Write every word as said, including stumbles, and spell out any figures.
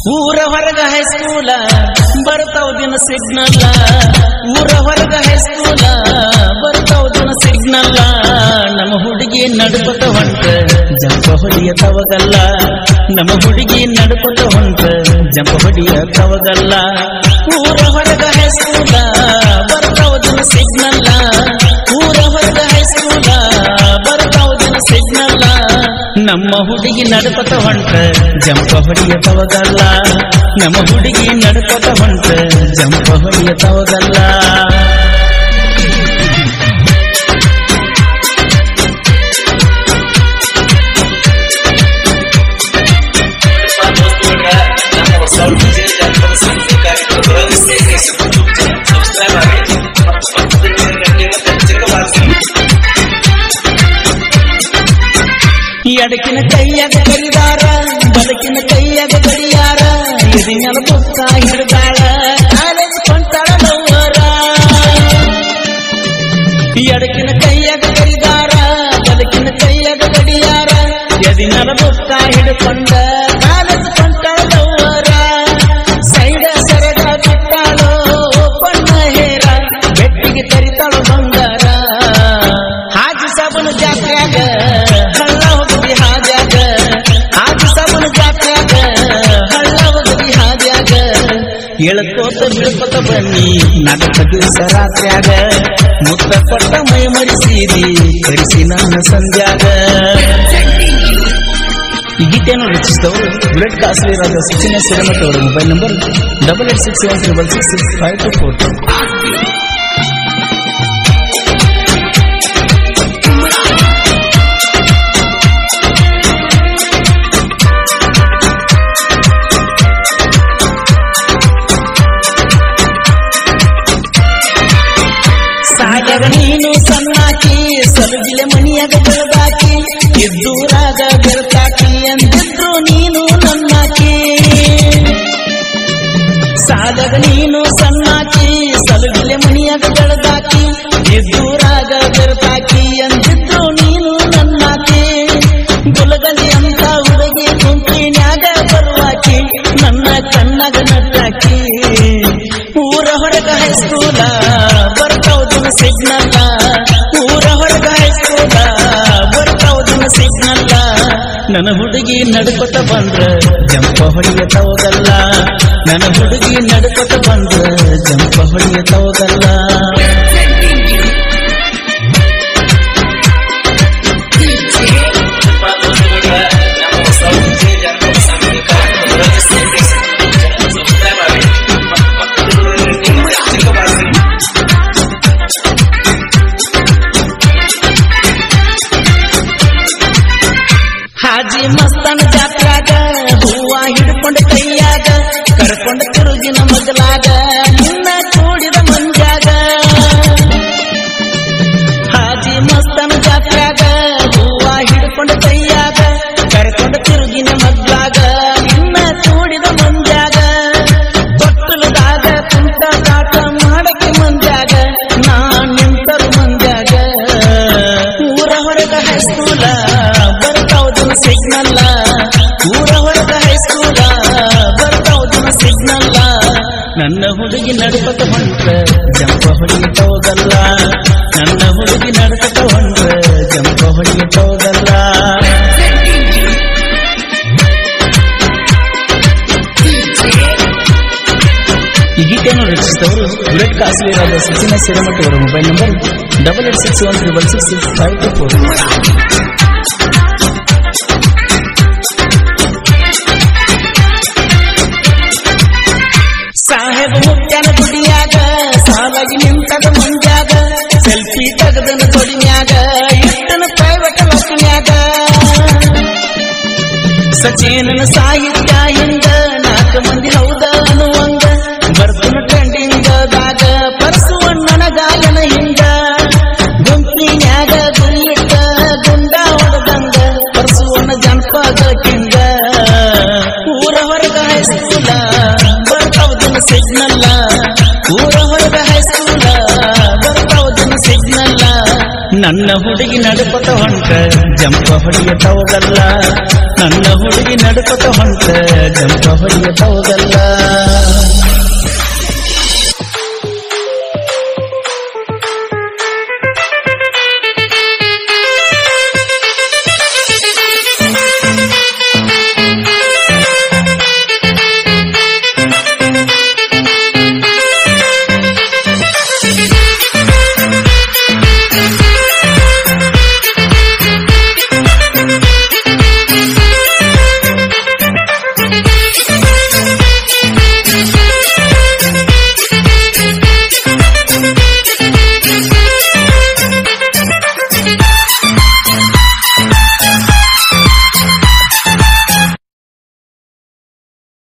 ಊರ ಹೊರಗ ಹೈಸ್ಕೂಲ ಬರ್ತಾವ ದಿನ ಸಿಗ್ನಲ್ಲ ಊರ ಹೊರಗ ಹೈಸ್ಕೂಲ ಬರ್ತಾವ ದಿನ ಸಿಗ್ನಲ್ಲ ನಮ್ಮ ಹುಡುಗಿ ನಡುಕೊತ ಹೊಂಟ ಜಂಪ ಹೊಡಿಯ ತವಗಲ್ಲ ನಮ್ಮ ಹುಡುಗಿ ನಡುಕೊತ ಹೊಂಟ ಜಂಪ ಹೊಡಿಯ ತವಗಲ್ಲ ಊರ ಹೊರಗ ಹೈಸ್ಕೂಲ ಬರ್ತಾವ ದಿನ ಸಿಗ್ನಲ್ಲ ಊರ ಹೊರಗ ಹೈಸ್ಕೂಲ ಬರ್ತಾವ ದಿನ ಸಿಗ್ನಲ್ಲ ನಮ್ಮ ಹುಡುಗಿ ನಡುಕೊತ ಹೊಂಟ ಜಂಪ ಹೊಡಿಯ ತವಗಲ್ಲ ನಮ್ಮ ಹುಡುಗಿ ನಡುಕೊತ ಹೊಂಟ ಜಂಪ ಹೊಡಿಯ ತವಗಲ್ಲ ಎಡಕಿನ ಕೈಯಾಗ ಕರಿದಾರ ಬಲಕಿನ ಕೈಯಾಗ ಗಡಿಯಾರ ಎದಿನ ಬುಕ್ಕ ಹಿಡಿದಾಳ ಕಾಲೇಜ್ ಕೊಂಟಾಳ ನವ್ವರ ಎಡಕಿನ ಕೈಯಾಗ ಕರಿದಾರ ಬಲಕಿನ ಕೈಯಾಗ ಗಡಿಯಾರ ಎದಿನ ಬುಕ್ಕ ಹಿಡ್ಕೊಂಡ ಕಾಲೇಜ್ ಕೊಂಟಾಳ ನವ್ವರ ಸೈಡ ಸರಗ ಬಿಟ್ಟಾಳೋ ಬಣ್ಣ ಹೇರ ಬೆಟ್ಟಿಗೆ ಕರಿತಾಳ ಬಂಗಾರ ಹಾಜಿ ಸಾಬನ ಜಾತ್ರೆಯಾಗ ಹಳ್ಳ ಹೋಗದಿ ಹಾದ್ಯಾಗ ಹಾಜಿ ಸಾಬನ ಜಾತ್ರೆಯಾಗ ಹಳ್ಳ ಹೋಗದಿ ಹಾದ್ಯಾಗ ಎಳಕೋತ ಬಿಳ್ಕೊತ ಬನ್ನಿ ನಾಟಕ ದಿವಸ ರಾತ್ರ್ಯಾಗ ಮುತ್ತ ಕೊಟ್ಟ ಮೈ ಮರಿಸಿದಿ ಕರಿಸಿ ನನ್ನ ಸಂಧ್ಯಾಗ ಈ ಗೀತೆಯನ್ನು ರಚಿಸಿದವರು ಬುಲೆಟ್ ಕಾಸ್ಟ್ಲಿ ರಾಜ ಸಚಿನ ಸಿರಮಠ ಅವರ mobile number double eight six seven triple six six five two four two ಸಾಗರ ನೀನು ಸಣ್ಣಾಕಿ ಸಲುಗಿಲೆ ಮಣಿಯಾಗ ಬೆಳದಾಕಿ ಇದ್ದೂರಾಗ ಬೆಳತಾಕಿ ಅಂದಿದ್ರು ನೀನು ನನ್ನಾಕಿ ಸಾಗರ ನೀನು ಸಣ್ಣಾಕಿ ಸಲುಗಿಲೆ ಮಣಿಯಾಗ ಬೆಳದಾಕಿ ಇದ್ದೂರಾಗ ಬೆಳತಾಕಿ ಅಂದಿದ್ರು ನೀನು ನನ್ನಾಕಿ ಗುಲಗಲಿ ಅಂತ ಹುಡುಗಿ ಗುಂಪಿನ್ಯಾಗ ಬರುವಾಕಿ ನನ್ನ ಕಣ್ಣಾಗ ನಟ್ಟಾಕಿ ಊರ ಹೊರಗ ಹೈಸ್ಕೂಲ ಬರ್ತಾವುದಿನ ಸಿಗ್ನಲ್ಲ ಊರ ಹೊರಗ ಹೈಸ್ಕೂಲ ಬರ್ತಾವುದಿನ ಸಿಗ್ನಲ್ಲ ನನ್ನ ಹುಡುಗಿ ನಡುಕೊತ ಬಂದ್ರ ಜಂಪ ಹೊಡಿಯ ತವಗಲ್ಲ ನನ್ನ ಹುಡುಗಿ ನಡುಕೊತ ಬಂದ್ರ ಜಂಪ ಹೊಡಿಯ ತವಗಲ್ಲ ಹಾಜಿ ಮಸ್ತನ ಜಾತ್ರಾಗ ಹೂವ ಹಿಡ್ಕೊಂಡ ಕೈಯಾಗ ಕರ್ಕೊಂಡ ತಿರುಗಿನ ಮಗಲಾಗ ನಿನ್ನ ಕೂಡಿದ ಮಂಜಾಗ ಹಾಜಿ ಮಸ್ತನ ಜಾತ್ರಾಗ ಹೂವ ಹಿಡ್ಕೊಂಡ ಕೈಯಾಗ ಕರ್ಕೊಂಡ ತಿರುಗಿನ ಮಗ್ಲಾಗ ನಿನ್ನ ಕೂಡಿದ ಮಂಜಾಗ ತೊಟ್ಟಲದಾಗ ಕುಂತ ಕಾಟ ಮಾಡಕ್ಕೆ ಮಂಜಾಗ ನಾ ನಿಂತರು ಮಂಜಾಗ ಊರ ಹೊರಗ ಹೈಸ್ಕೂಲ ಸಿಗ್ನಲ್ಲ ಊರ ಹೊರಗ ಹೈಸ್ಕೂಲ ಬರ್ತಾವುದಿನ ಸಿಗ್ನಲ್ಲ ನನ್ನ ಹುಡುಗಿ ನಡುಕತ ಹೊಂಟ್ರ ಜಂಪ ಹೊಡಿಯ ತವಗಲ್ಲ ನನ್ನ ಹುಡುಗಿ ನಡುಕತ ಹೊಂಟ್ರ ಜಂಪ ಹೊಡಿಯ ತವಗಲ್ಲ ಈ ಗೀತೆಯನ್ನು ರಚಿಸಿದವರು ಬುಲೆಟ್ ಕಾಸ್ಟ್ಲಿ ರಾಜ ಸಚಿನ ಸಿರಮಠ ಅವರ mobile number double eight six one triple six six five two four ಸಾಹೇಬ ಮುತ್ಯನ ಗುಡಿಯಾಗ ಸಾಲಾಗಿ ನಿಂತದ ಮಂಜಾಗ ಸೆಲ್ಫಿ ತೆಗೆದನ ತೊಡಿನ್ಯಾಗ ಇಟ್ಟನ ಪ್ರೈವೇಟ್ ಲಕ್ಷ್ಮ್ಯಾಗ ಸಚಿನನ ಸಾಹಿತ್ಯ ಹಿಂದ ನಾಲ್ಕು ಮಂದಿ ಹೌದ ಅನ್ನುವಂಗ ಬರ್ತನ ಟ್ರೆಂಡಿಂಗದಾಗ ಪರಸುವಣ್ಣನ ಗಾಯನ ಹಿಂದ ಗುಂಪಿನ್ಯಾಗ ಗುರಿಯಿಟ್ಟ ಗುಂಡ ಹೊಡೆದಂಗ ಪರಸುವಣ್ಣ ಜನಪದ ಕಿಂಗ ಊರ ಹೊರಗ ಹೈಸ್ಕೂಲ ಬರ್ತಾವುದಿನ ಸಿಗ್ನಲ್ಲ ಊರ ಹೊರಗ ಹೈಸ್ಕೂಲ ಬರ್ತಾವುದಿನ ಸಿಗ್ನಲ್ಲ ನನ್ನ ಹುಡುಗಿ ನಡುಪತ ಹೊಂಟ ಜಂಪ ಹೊಡಿಯ ತವಗಲ್ಲ ನನ್ನ ಹುಡುಗಿ ನಡ್ಕೊತ ಹೊಂಟ ಜಂಪ ಹೊಡಿಯತೌದಲ್ಲ